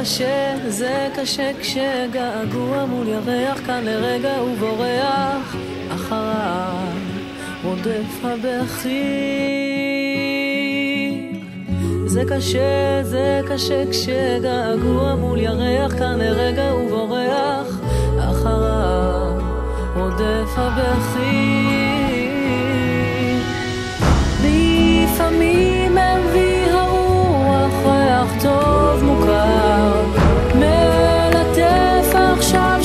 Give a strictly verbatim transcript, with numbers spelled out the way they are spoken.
קשה, זה קשה כשגעגוע מול ירח כאן לרגע ובורח אחריו רודף הבכי. זה קשה, זה קשה כשגעגוע מול ירח כאן לרגע ובורח אחריו רודף הבכי. לפעמים מביא הרוח ריח טוב מוכר מלטף עכשיו